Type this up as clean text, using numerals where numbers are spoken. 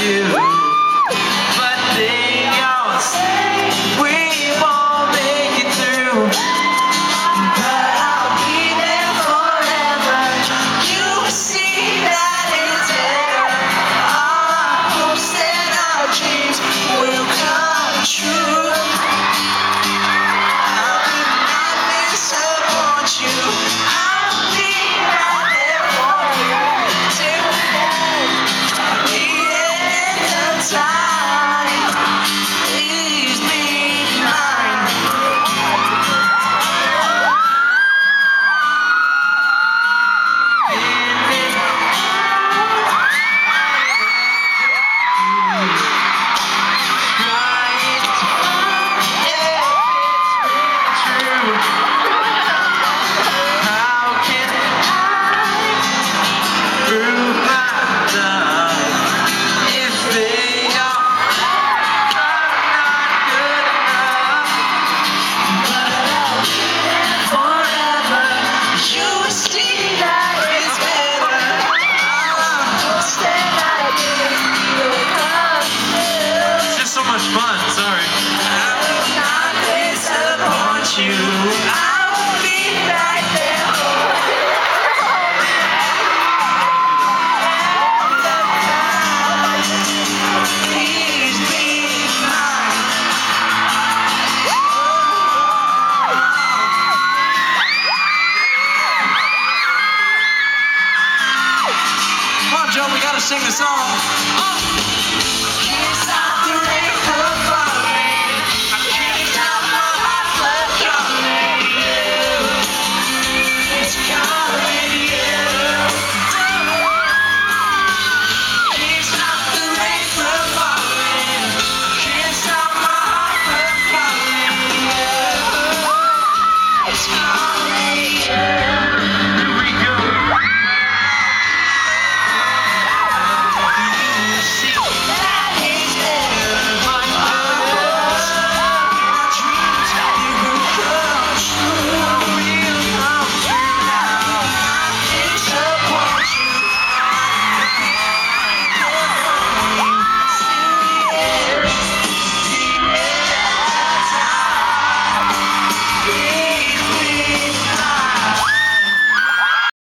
you. But they all say we won't make it through. But I'll be there forever. You see that it's better. All our hopes and our dreams will come true. I will not disappoint you. I'll be right there for you till the end of time. Please be mine. So much fun, sorry. I will not disappoint you. I will be right there for you. Please be mine. Come on, Joe, we gotta sing the song.